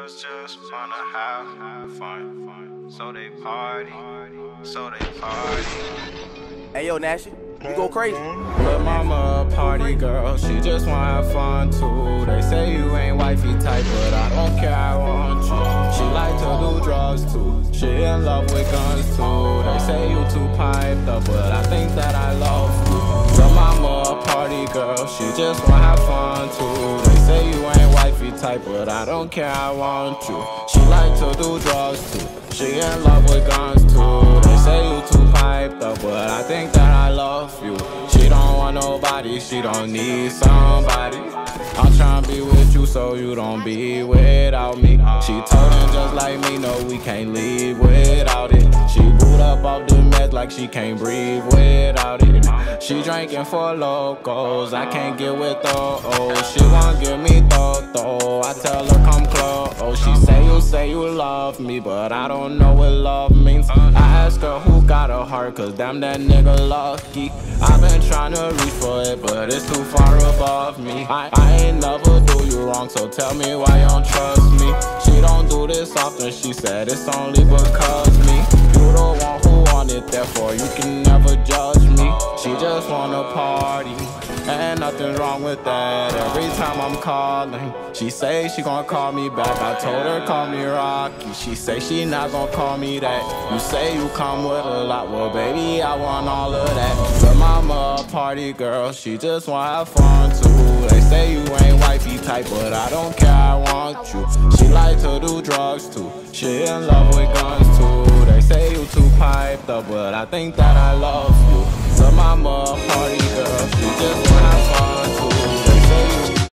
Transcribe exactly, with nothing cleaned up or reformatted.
girls just wanna have fun, fun. So they party, so they party. Hey yo, Nash, you go crazy. But mama a party girl, she just wanna have fun too. They say you ain't wifey type, but I don't care, I want you. She like to do drugs too, she in love with guns too. They say you too piped up, but I think that I love you. But mama a party girl, she just wanna have fun too. They say you ain't wifey type, but I don't care, I want you. She like to do drugs too, she in love with guns too. They say you too piped up, but I think that I love you. She don't want nobody, she don't need somebody. I'm tryna be with you so you don't be without me. She told him just like me, no, we can't leave without it. She boot up off the meds like she can't breathe without it. She drinking for locals, I can't get with those. She won't give me though, I tell her come close. She say you say you love me, but I don't know what love means. I ask her who got a heart, cause damn that nigga lucky. I've been trying to reach for it, but it's too far above me. I, I ain't never do you wrong, so tell me why you don't trust me. She don't do this often, she said it's only because me. You the one who want it, therefore you can never judge me. She just wanna party, and nothing wrong with that. Every time I'm calling, she say she gon' call me back. I told her call me Rocky, she say she not gon' call me that. You say you come with a lot, well baby I want all of that. But mama a party girl, she just wanna have fun too. They say you ain't wifey type, but I don't care, I want you. She like to do drugs too, she in love with guns too. They say you too piped up, but I think that I love you. So mama a party girl, she just wanna have fun too.